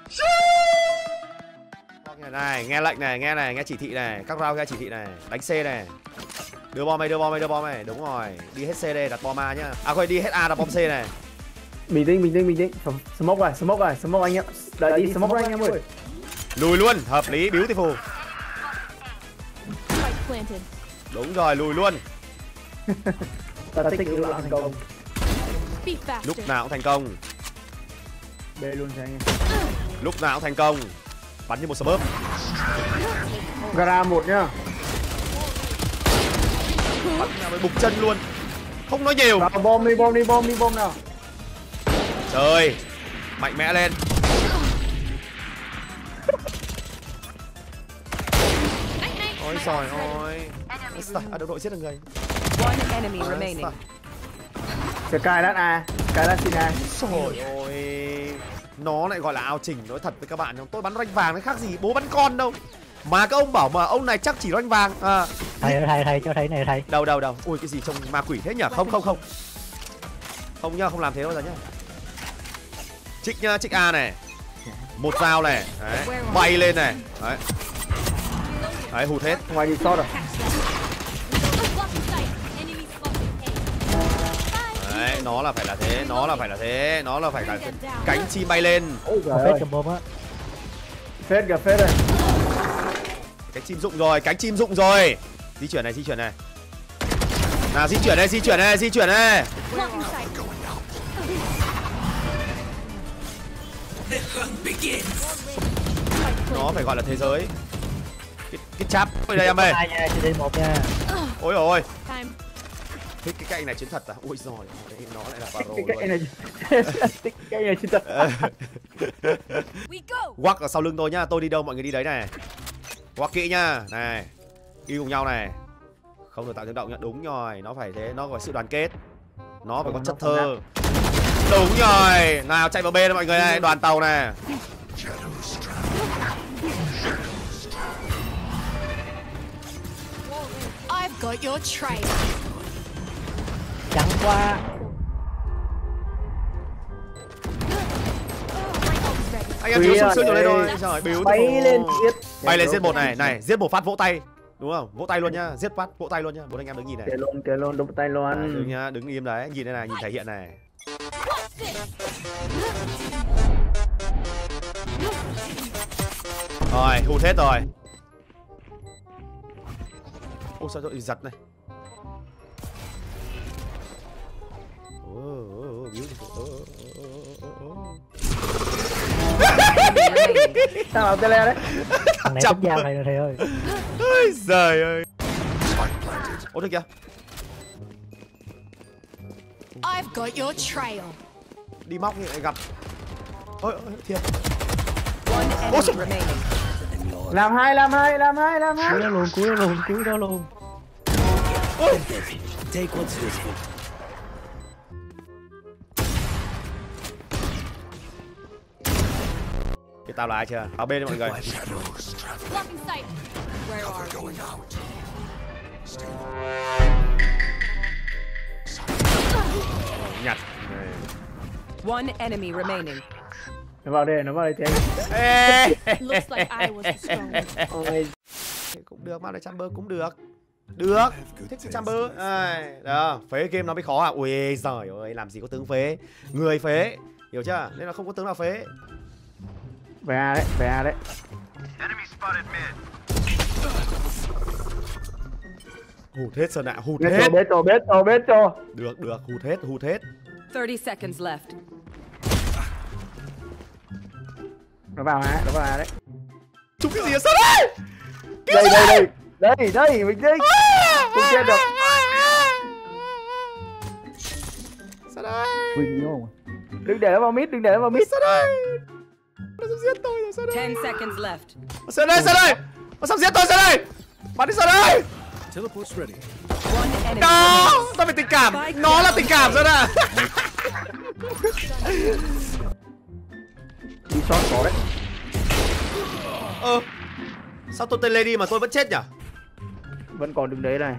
Này, nghe lệnh này, nghe chỉ thị này, các round nghe chỉ thị này, đánh C này. Đưa bom này, đúng rồi. Đi hết C đây, đặt bom A nhá. À quên, đi hết A đặt bom C này. Bình tĩnh. Smoke anh em. Đợi đi smoke anh em ơi. Lùi luôn, hợp lý, beautiful. Đúng rồi, lùi luôn. Ta thích lúc nào thành công. Lúc nào cũng thành công. B luôn cho anh em. Lúc nào cũng thành công. Bắn như một smurf. Gara 1 nhá. Bắn nào mới bục chân luôn. Không nói nhiều. Vào bom đi nào. Trời, mạnh mẽ lên. Ôi giời ơi. Đồng đội giết được người. Sky đắt A, Sky đắt xin A. Trời ơi. Nó lại gọi là ao trình, nói thật với các bạn, tôi bắn rank vàng nó khác gì bố bắn con đâu. Mà các ông bảo mà ông này chắc chỉ rank vàng. À. Thầy cho thấy này thầy. Đâu. Ui cái gì trông ma quỷ thế nhỉ? Không. Không nhá, không làm thế đâu giờ nhá. Trích nhá, trích A này. Một dao này, đấy, bay lên này. Đấy. Đấy, hụt hết. Ngoài đi shot rồi. Đấy, nó là phải là thế, nó là phải là cánh chim bay lên. Ôi giời ơi. Cầm bom á. Phết rồi. Cánh chim rụng rồi. Di chuyển này. Nào di chuyển này. Nó phải gọi là thế giới. Cái cháp ở đây em ơi. Ôi ôi. Cái cạnh này chiến thật à? Ui giời, nó lại là Baro luôn. Cái này chiến thật. Quắc ở sau lưng tôi nhá, tôi đi đâu mọi người đi đấy này. Quắc kỹ nhá, này. Đi cùng nhau này. Không được tạo tiếng động nhá, đúng rồi, nó phải thế, nó có sự đoàn kết. Nó phải có chất thơ. Đúng rồi, nào chạy vào bên mọi người này, đoàn tàu này. I've got your trail. Trắng quá. Anh em thiếu sung sướng ở đây thôi. Rồi, biếu bay lên giết. Bay lên giết một này, giết một phát vỗ tay. Đúng không? Vỗ tay luôn nhá, giết phát vỗ tay luôn nhá. Bốn anh em đứng nhìn này. Kề luôn, đụng tay luôn. Đứng nhá, đứng im đấy, nhìn đây này, nhìn thể hiện này. Rồi, hụt hết rồi. Ôi sao rồi giật này. Sao làm tele đấy? Thằng này chắp dao này rồi thầy ơi. Ôi giời ơi. Ôi được kìa. I've got your trail. Đi móc như lại gặp. Ôi thiệt. One enemy remaining. Làm hai. Cứu nó luôn. Ôi. Take what's useful. Cái tao là ai chưa? Ở bên mọi người. Nhặt. One enemy remaining. Nó vào đây thì anh. Cũng được, mà lại chamber cũng được. Được, thích chamber. Đó, phế game nó mới khó à. Ui giời ơi, làm gì có tướng phế. Người phế, hiểu chưa? Nên là không có tướng nào phế. Về A đấy. Hụt hết Sơn ạ, hụt Bết hết. cho. Được, hụt hết. 30 seconds left. Nó vào A đấy. Chúng cái gì ở Sơn ơi? Đây, mình đi. Không chết được. Sơn ơi. Quỳnh không? Đừng để nó vào mid. Sơn ơi. Nó sắp giết tôi rồi Sơn ơi. 10 seconds left. Sơn ơi. Nó sắp giết tôi Sơn ơi. Bắn đi Sơn ơi. Teleport's ready. One enemy Đó, remaining. tao phải tình cảm. Nó là tình cảm Sơn ạ. Đi shot có đấy. Sao tôi tên Lady mà tôi vẫn chết nhỉ? Vẫn còn đứng đấy này.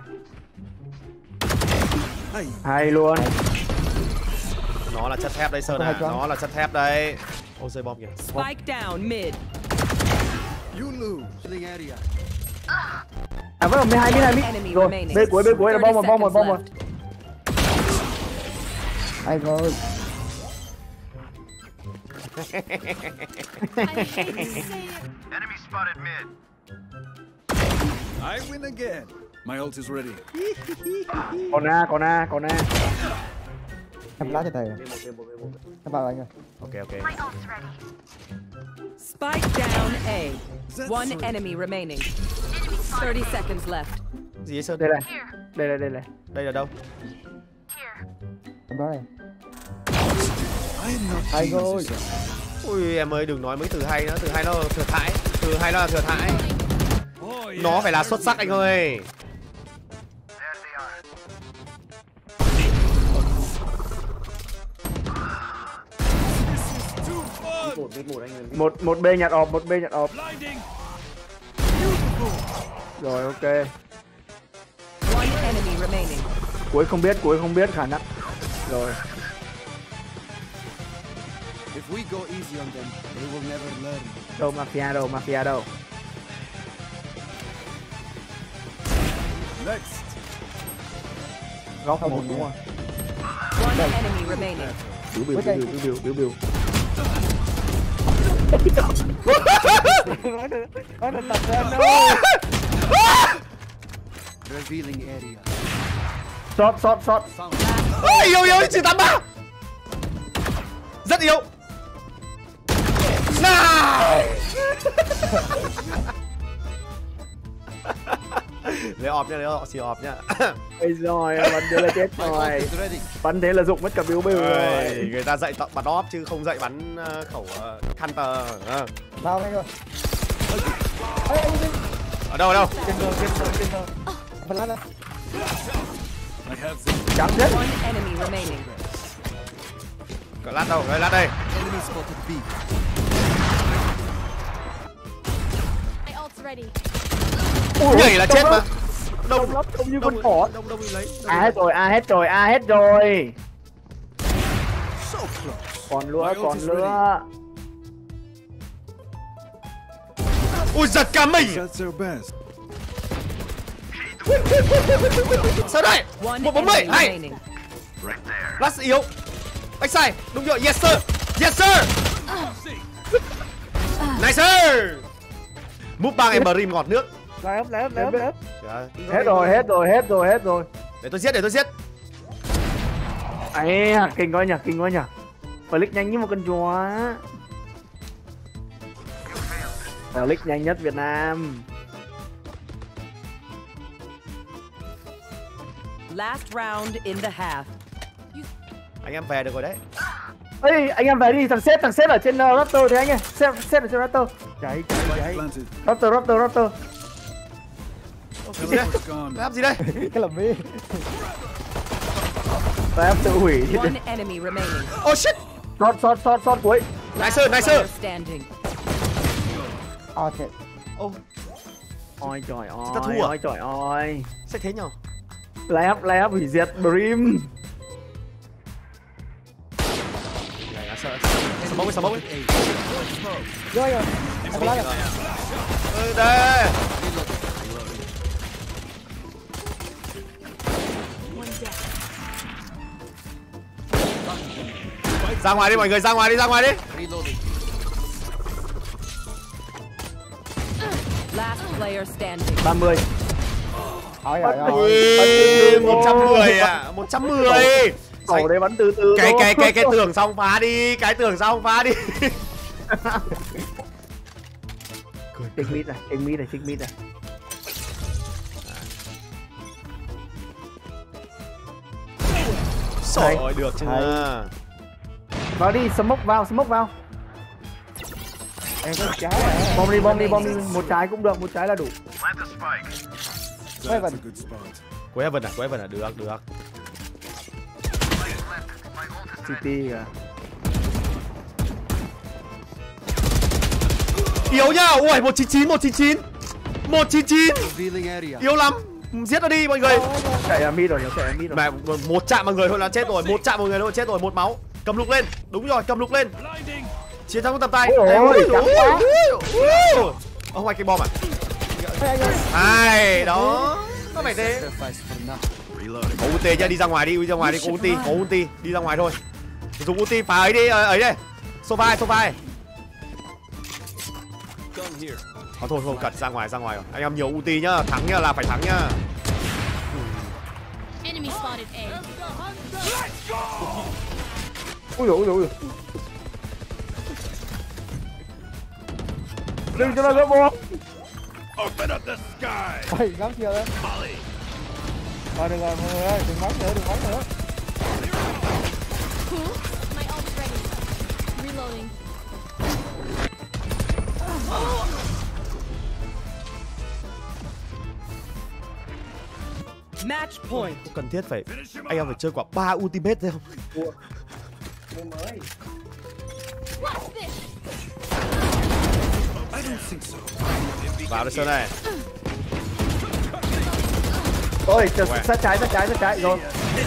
Hay luôn. Nó là chất thép đây Sơn à. Nó là chất thép đây. Ô rơi bom kìa. Spike down mid. You lose. Killing area. À vẫn còn 12 Enemy rồi. remaining. Bên cuối là bom rồi, bom rồi, bom rồi. Ai rồi. I hate to say it. Enemy spotted mid. I win again. My ult is ready. Còn A. Em lá cho thầy. Em vào anh ơi. Ok. Spike down A. That's One three. enemy remaining. 30 seconds left. Gì ấy Sơn? Đây này. Đây là đâu? Em đó này. I am not Ai pleased rồi. yourself. Ui em ơi đừng nói mấy từ hay nữa, từ hay nó thừa thãi. Từ hay nó là thừa thãi. Oh, yeah. Nó phải là xuất sắc anh ơi. Too fun. Một B nhặt ọp. Blinding. Rồi ok. One enemy remaining. Cuối không biết khả năng. Rồi. If we go easy on them, they will never learn. Mafia đâu. Next. Góc một đúng rồi. One enemy remaining. Biểu. Revealing area. Shot. Ôi yếu chỉ 83. Rất yếu. Nào. Lấy ọp nha, xì ọp nha. Ây rồi, bắn thế là chết rồi. Bắn thế là dụng mất cả biếu rồi. Người ta dạy bắn óp chứ không dạy bắn khẩu Hunter. Vào anh ơi. Ở đâu? Trên đường. Phần lá đó. I have them. Trắng chết. One enemy remaining. Cái lát đâu? Lát đây. Enemy spotted B. My ult's ready. Nhảy là chết mà. Đông lắm, đông như con thỏ. Đông đi lấy. A hết rồi. So close. Còn lnữa. Ui giật cả mình. That's their best. Sao đây? One 140 enemy hay. remaining. Lát yếu. Backside. Đúng rồi. Yes sir. Nice sir. Move bang em brim ngọt nước. Lép. Dạ, Hết rồi. Để tôi giết. Ấy, kinh quá nhỉ. Click nhanh như một con chó. Click nhanh nhất Việt Nam. Last round in the half. Anh em về được rồi đấy. Ê, anh em về đi, thằng sếp ở trên Raptor thế anh ơi. Sếp ở trên Raptor. Chạy. Planted. Raptor. Teleport's gone. Làm gì đây? Cái làm gì? Và tự hủy. One enemy remaining. Oh shit. Shot cuối. Nice Player sir. standing. À chết. Ô, Ôi trời ta thua à? ơi, trời ơi. sao thế nhở? Lay up hủy diệt Brim. Này là sợ. Smoke ấy. Rồi. Em lá rồi. Đây. One down. Ra ngoài đi mọi người, ra ngoài đi. Last player standing. 30. Ôi. Ui, 110 à, 110. Cổ đấy bắn từ từ. Cái tường xong phá đi, Check mid này. Trời ơi, được chứ. Vào đi, smoke vào. Em có trái à? Bom đi. Một trái cũng được, một trái là đủ. That's a good spot. Quế Heaven à, được. City kìa. Yếu nhá, ui 199. Revealing area. Yếu lắm. Giết nó đi mọi người. Chạy ra mid rồi. Mà một chạm mọi người thôi là chết rồi, một máu. Cầm lục lên. Đúng rồi, cầm lục lên. Blinding. Chiến thắng của tầm tay. Ôi, trắng quá. Ông ngoài cái bom à? Ôi, Ai, đó. Có phải thế. Sacrifice for nothing. Có ulti nha, đi ra ngoài đi, có ulti, đi ra ngoài thôi. Dùng ulti phá ấy đi, ấy đây. Sofa. Thôi, cẩn ra ngoài rồi. Anh em nhiều ulti nhá, thắng nhá là phải thắng nhá. Enemy spotted A. Ui. Đừng cho nó gỡ bom. Ôi, ngắm chiều đấy. Rồi, đừng rồi, mọi người ơi, đừng bắn nữa. My ult's ready. Reloading. Match point. Có cần thiết phải anh em phải chơi quả 3 ultimate thế không? Watch this. Vào đây Sơn này. Ôi, sát trái rồi.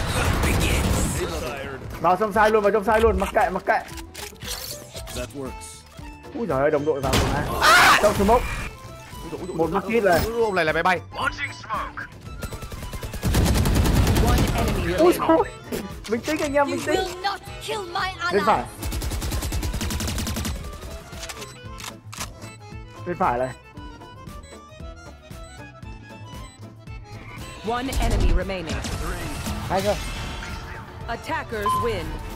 Vào trong sai luôn, mặc kệ. That works. Ui giời ơi, đồng đội vào mà. Trong smoke. Một market này. Ông này là máy bay. One enemy Ui remaining. thôi. Bình tĩnh anh em, You bình tĩnh. will not kill my Bên phải. ally. Bên phải này. One enemy remaining. Hay chưa? Attackers win.